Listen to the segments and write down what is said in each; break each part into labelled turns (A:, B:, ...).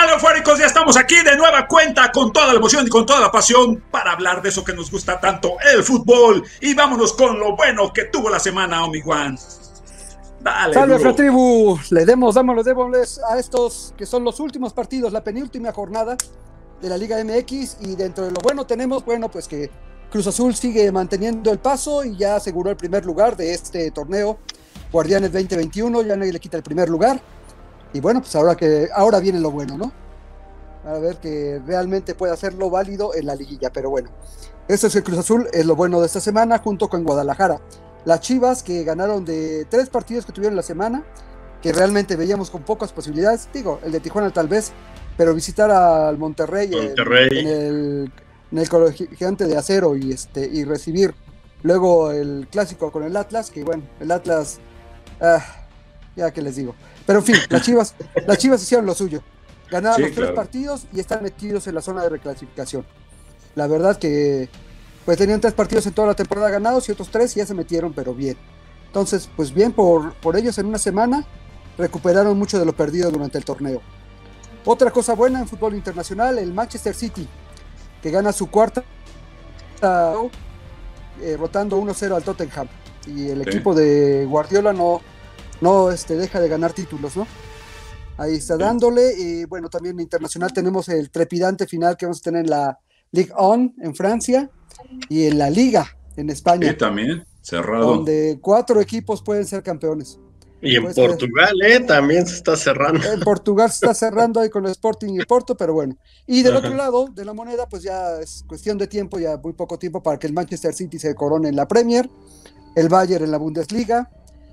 A: tal, eufóricos? Ya estamos aquí de nueva cuenta con toda la emoción y con toda la pasión para hablar de eso que nos gusta tanto, el fútbol. Y vámonos con lo bueno que tuvo la semana, Omi-Wan. Dale,
B: ¡Salve,
A: duro.
B: Fratribu! Démosles a estos que son los últimos partidos, la penúltima jornada de la Liga MX. Y dentro de lo bueno tenemos, pues que Cruz Azul sigue manteniendo el paso y ya aseguró el primer lugar de este torneo Guardianes 2021, ya nadie le quita el primer lugar. Y bueno, pues ahora viene lo bueno, ¿no? A ver que realmente pueda hacerlo válido en la liguilla, pero bueno. Eso es el Cruz Azul, es lo bueno de esta semana, junto con Guadalajara. Las Chivas, que ganaron de 3 partidos que tuvieron la semana, que realmente veíamos con pocas posibilidades, digo, el de Tijuana tal vez, pero visitar al Monterrey. En el Gigante de Acero y recibir luego el clásico con el Atlas, que bueno, el Atlas, ya que les digo. Pero en fin, las Chivas hicieron lo suyo. Ganaron los 3 partidos y están metidos en la zona de reclasificación. La verdad que pues tenían 3 partidos en toda la temporada ganados y otros 3 ya se metieron, pero bien. Entonces, pues bien por ellos en una semana, recuperaron mucho de lo perdido durante el torneo. Otra cosa buena en fútbol internacional, el Manchester City, que gana su cuarta, rotando 1-0 al Tottenham. Y el equipo de Guardiola no deja de ganar títulos, ¿no? Ahí está dándole. Y bueno, también internacional tenemos el trepidante final que vamos a tener en la Ligue 1 en Francia y en la Liga en España.
A: Sí, también, cerrado.
B: Donde 4 equipos pueden ser campeones.
C: Y en Portugal, también se está cerrando.
B: En Portugal se está cerrando ahí con el Sporting y Porto, pero bueno. Y del otro lado de la moneda, pues ya es cuestión de tiempo, ya muy poco tiempo para que el Manchester City se corone en la Premier, el Bayern en la Bundesliga,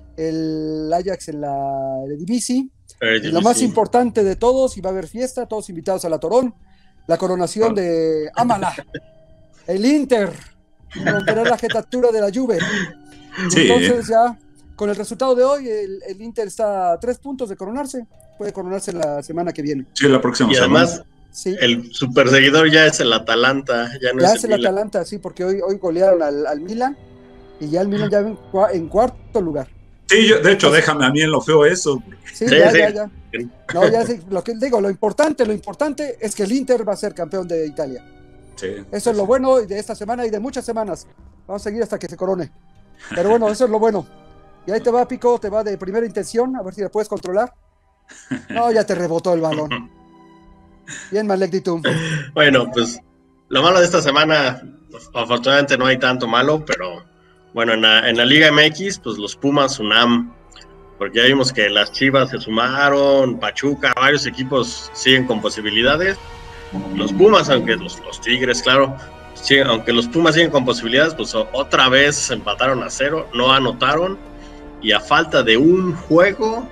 B: el Ajax en la Eredivisie, y lo más importante de todos, y va a haber fiesta, todos invitados a la Torón, la coronación de Amala, el Inter, romperá la jetatura de la Juve. Sí. Entonces ya, con el resultado de hoy, el Inter está a 3 puntos de coronarse, puede coronarse la semana que viene.
A: Sí, la próxima semana.
C: Y además, sí, el super seguidor ya es el Atalanta.
B: Ya es el Atalanta, sí, porque hoy golearon al Milan, y ya el Milan ya en cuarto lugar.
A: Sí, de hecho, déjame a mí en lo feo eso.
B: Sí, ya. No, ya sí, lo que digo, lo importante es que el Inter va a ser campeón de Italia.
A: Sí.
B: Eso es lo bueno de esta semana y de muchas semanas. Vamos a seguir hasta que se corone. Pero bueno, eso es lo bueno. Y ahí te va, Pico, te va de primera intención, a ver si la puedes controlar. No, ya te rebotó el balón. Bien, Malecditum.
C: Bueno, pues lo malo de esta semana, afortunadamente no hay tanto malo, pero bueno, en la Liga MX, pues los Pumas, UNAM, porque ya vimos que las Chivas se sumaron, Pachuca, varios equipos siguen con posibilidades. Los Pumas, aunque los Tigres, claro, aunque los Pumas siguen con posibilidades, pues otra vez empataron a 0, no anotaron, y a falta de un juego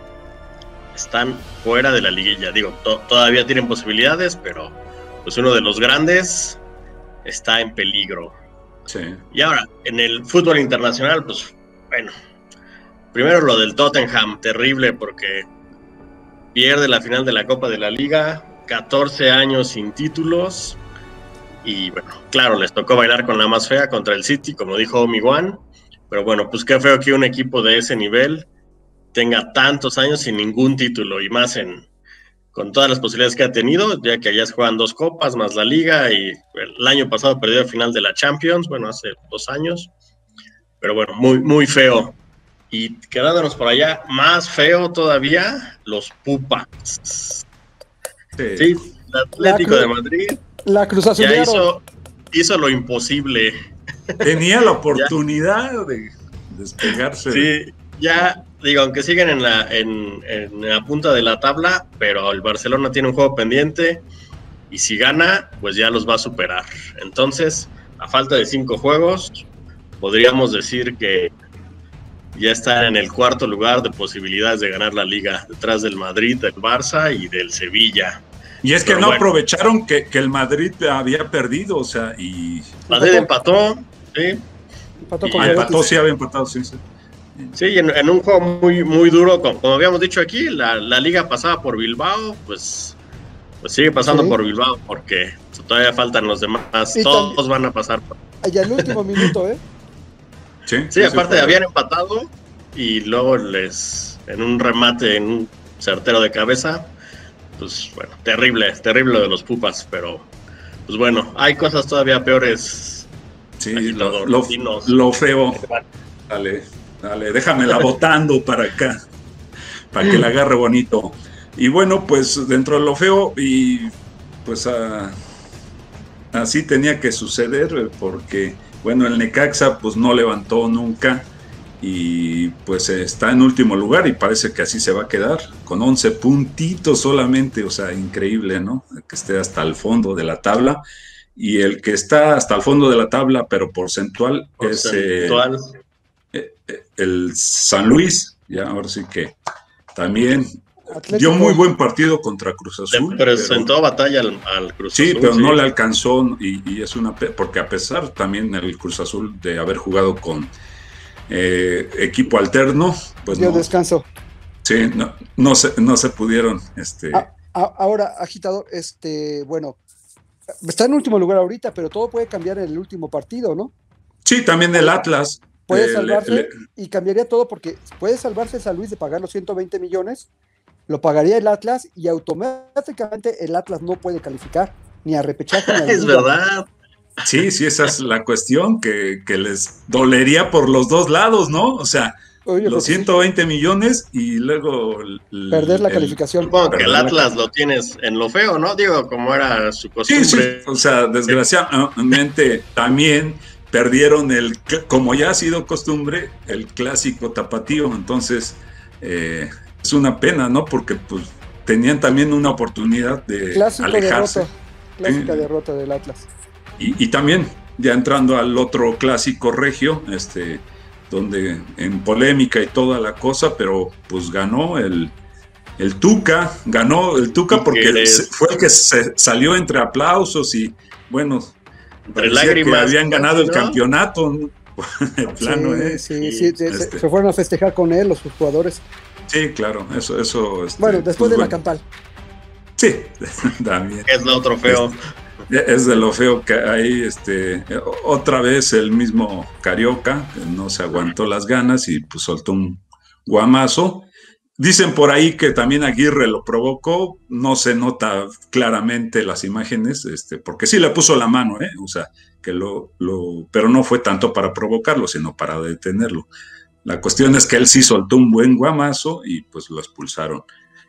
C: están fuera de la liguilla. Digo, todavía tienen posibilidades, pero pues uno de los grandes está en peligro.
A: Sí. Y
C: ahora, en el fútbol internacional, pues bueno, primero lo del Tottenham, terrible porque pierde la final de la Copa de la Liga, 14 años sin títulos, y bueno, claro, les tocó bailar con la más fea contra el City, como dijo Omi-Wan, pero bueno, pues qué feo que un equipo de ese nivel tenga tantos años sin ningún título, y más con todas las posibilidades que ha tenido, ya que allá se juegan 2 copas, más la Liga, y el año pasado perdió la final de la Champions, bueno, hace 2 años, pero bueno, muy, muy feo. Y quedándonos por allá, más feo todavía, los Pupas. Sí, el Atlético de Madrid
B: la Cruz Azul
C: ya hizo lo imposible.
A: Tenía la oportunidad de despegarse.
C: Sí, ya, digo, aunque siguen en la punta de la tabla, pero el Barcelona tiene un juego pendiente, y si gana, pues ya los va a superar. Entonces, a falta de 5 juegos, podríamos decir que ya están en el 4º lugar de posibilidades de ganar la Liga, detrás del Madrid, del Barça y del Sevilla.
A: Y es que pero no aprovecharon que el Madrid había perdido, o sea, y...
C: Madrid empató, sí.
A: Empató, sí, había empatado, sí.
C: Sí, en un juego muy, muy duro, como habíamos dicho aquí, la Liga pasaba por Bilbao, pues sigue pasando por Bilbao, porque todavía faltan los demás, todos van a pasar.
B: Ya el último minuto,
C: Sí, aparte habían empatado, y luego en un remate, en un certero de cabeza, pues bueno, terrible lo de los Pupas, pero pues bueno, hay cosas todavía peores.
A: Sí, lo feo. Dale, déjamela botando para acá, para que la agarre bonito. Y bueno, pues dentro de lo feo, y pues así tenía que suceder, porque bueno, el Necaxa pues no levantó nunca, y pues está en último lugar y parece que así se va a quedar, con 11 puntitos solamente, o sea, increíble, ¿no? Que esté hasta el fondo de la tabla, y el que está hasta el fondo de la tabla, pero porcentual. Es el San Luis, ya ahora sí que también Atlético dio muy buen partido contra Cruz Azul.
C: Presentó batalla al Cruz Azul.
A: Sí, pero no le alcanzó, y es porque a pesar también el Cruz Azul de haber jugado con equipo alterno, pues
B: dio descanso.
A: Sí, no se pudieron.
B: Ahora, agitador, bueno, está en último lugar ahorita, pero todo puede cambiar en el último partido, ¿no?
A: Sí, también el Atlas.
B: Puede salvarse y cambiaría todo, porque puede salvarse San Luis de pagar los 120 millones, lo pagaría el Atlas y automáticamente el Atlas no puede calificar ni a repechaje. Ni a
C: es verdad.
A: Sí, esa es la cuestión, que les dolería por los dos lados, ¿no? O sea, los 120 millones y luego
B: perder la calificación.
C: Supongo que el Atlas lo tienes en lo feo, ¿no? Digo, como era su costumbre.
A: Sí, o sea, desgraciadamente también perdieron como ya ha sido costumbre, el clásico tapatío. Entonces es una pena, ¿no? Porque pues tenían también una oportunidad de alejarse.
B: Clásica derrota del Atlas.
A: Y también ya entrando al otro clásico regio, donde en polémica y toda la cosa, pero pues ganó el Tuca, porque fue el que se salió entre aplausos y bueno,
C: entre lágrimas,
A: que habían ganado el campeonato, ¿no? En plano,
B: se fueron a festejar con él los jugadores.
A: Sí, claro, eso.
B: Bueno, después de la campal.
A: Sí, también.
C: Es lo trofeo.
A: Es de lo feo que hay, otra vez el mismo Carioca, que no se aguantó las ganas y pues soltó un guamazo. Dicen por ahí que también Aguirre lo provocó, no se nota claramente las imágenes, porque sí le puso la mano, o sea, que pero no fue tanto para provocarlo, sino para detenerlo. La cuestión es que él sí soltó un buen guamazo y pues lo expulsaron.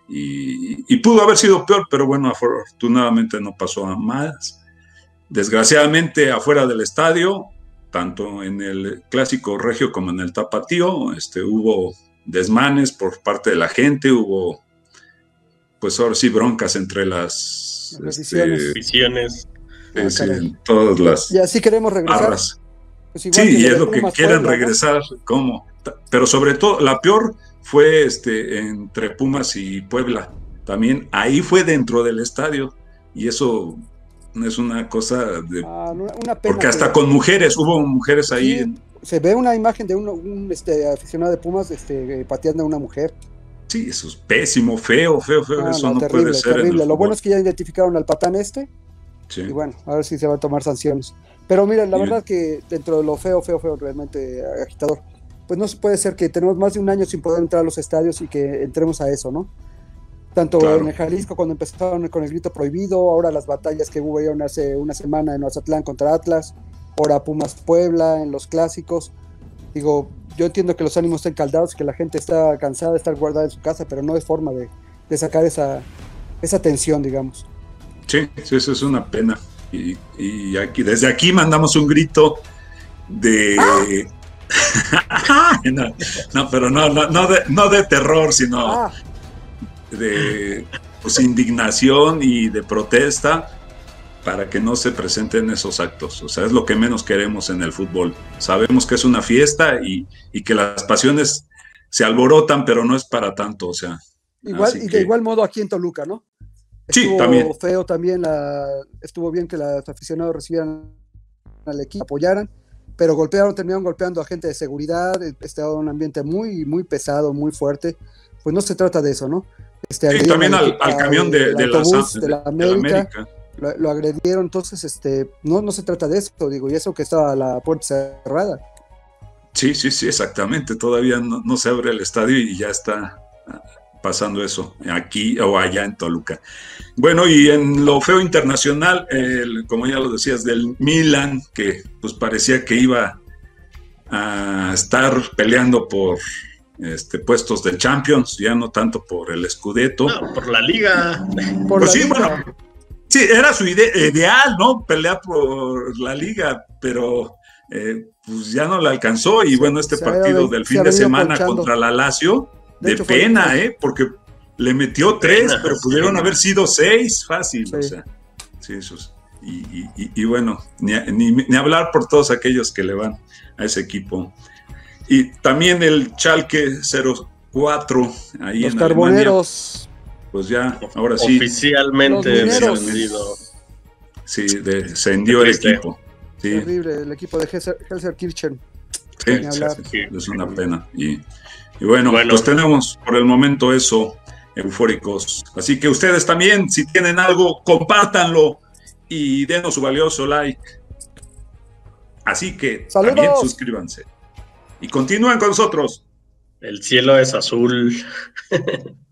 A: Y pudo haber sido peor, pero bueno, afortunadamente no pasó a más. Desgraciadamente, afuera del estadio, tanto en el clásico regio como en el tapatío, hubo desmanes por parte de la gente, hubo pues ahora sí broncas entre las
C: visiones.
A: Todas las.
B: Y así queremos regresar.
A: Pues sí, y es lo que quieren regresar, ¿cómo? Pero sobre todo, la peor fue entre Pumas y Puebla. También ahí fue dentro del estadio, y eso es una cosa de
B: una pena,
A: porque hasta con mujeres, hubo mujeres ahí.
B: Sí, se ve una imagen de un aficionado de Pumas pateando a una mujer.
A: Sí, eso es pésimo, feo, eso no
B: terrible,
A: puede ser.
B: Terrible. Lo bueno es que ya identificaron al patán
A: sí.
B: Y bueno, a ver si se va a tomar sanciones. Pero mira, la verdad que dentro de lo feo realmente, agitador, pues no se puede ser que tenemos más de un año sin poder entrar a los estadios y que entremos a eso, ¿no? Tanto en el Jalisco, cuando empezaron con el grito prohibido, ahora las batallas que hubo hace una semana en Mazatlán contra Atlas, ahora Pumas Puebla, en los clásicos. Digo, yo entiendo que los ánimos están caldados, que la gente está cansada de estar guardada en su casa, pero no es forma de sacar esa tensión, digamos.
A: Sí, eso es una pena. Y desde aquí mandamos un grito de... pero no de terror, sino de pues, indignación y de protesta para que no se presenten esos actos. O sea, es lo que menos queremos en el fútbol. Sabemos que es una fiesta y que las pasiones se alborotan, pero no es para tanto. O sea,
B: de igual modo aquí en Toluca, ¿no?
A: Sí, también.
B: Feo también, estuvo bien que los aficionados recibieran al equipo, apoyaran, pero terminaron golpeando a gente de seguridad. Estaba un ambiente muy, muy pesado, muy fuerte. Pues no se trata de eso, ¿no?
A: Sí, también al camión de
B: la América. Lo agredieron, entonces no se trata de eso, digo, y eso que estaba la puerta cerrada.
A: Sí, exactamente. Todavía no se abre el estadio y ya está pasando eso aquí o allá en Toluca. Bueno, y en lo feo internacional, como ya lo decías, del Milan, que pues parecía que iba a estar peleando por puestos de Champions, ya no tanto por el Scudetto.
C: No, por la Liga.
A: Pues sí, bueno, sí, era su ideal, ¿no? Pelear por la Liga, pero pues ya no la alcanzó. Y bueno, partido del fin de semana contra la Lazio, de pena, porque le metió 3, pero pudieron haber sido 6 fácil, sí. O sea, sí, eso es. Y bueno, ni hablar por todos aquellos que le van a ese equipo. Y también el Schalke 04, ahí
B: los
A: en
B: Carboneros.
A: Alemania, pues ya, ahora sí.
C: Oficialmente descendido.
A: Sí, descendió el equipo. Sí.
B: Terrible, el equipo de Gelsenkirchen.
A: Sí, es una pena. Y bueno, pues tenemos por el momento eso, eufóricos. Así que ustedes también, si tienen algo, compártanlo y denos su valioso like. Así que
B: ¡saludos!
A: También suscríbanse. Y continúen con nosotros.
C: El cielo es azul.